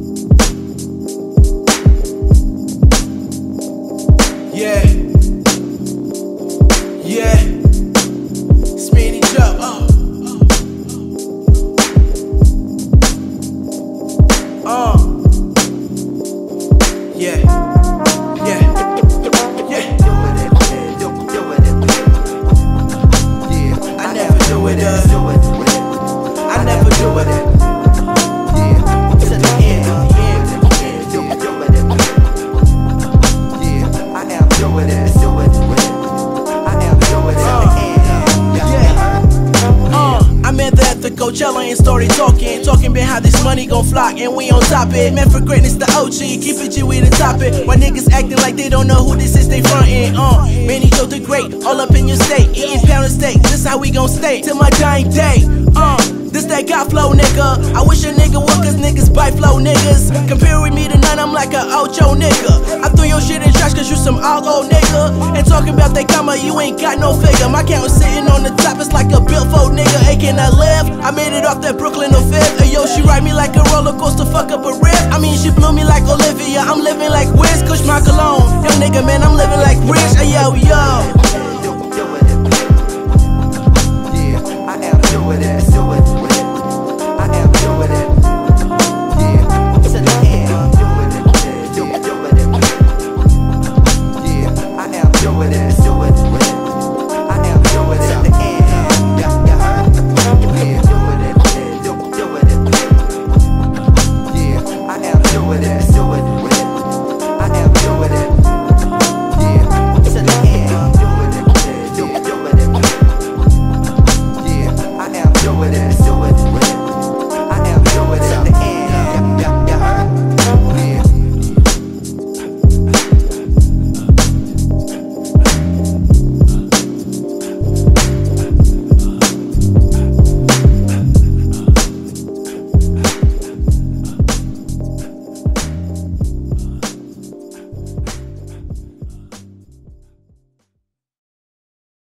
Yeah, yeah, Smitty Joe. Yeah, yeah, yeah. I never do it. I never do it. To the end. I am doing it. I am doing it. I'm at the Coachella and started talking about how this money gon' flock and we on top it. Man for greatness, the OG, keep it G, we the top it. Why niggas acting like they don't know who this is, they frontin'. Manny Joe the Great, all up in your state, eating pound of steak. This how we gon' stay till my dying day. This that God flow, nigga. I wish a nigga would, cause niggas bite flow, niggas. Comparing me to none, I'm like a Ocho nigga. I threw your shit in trash cause you some old nigga. And talking about that comma, you ain't got no figure. My count sitting on the top, it's like a built for nigga. Hey, can I live? I made it off that Brooklyn or Fifth. Hey, yo, she ride me like a roller coaster, fuck up a rib. I mean, she blew me like Olivia. I'm living like Wiz, Kush my cologne. Yo, nigga, man, I'm living like Rich. Hey, yo.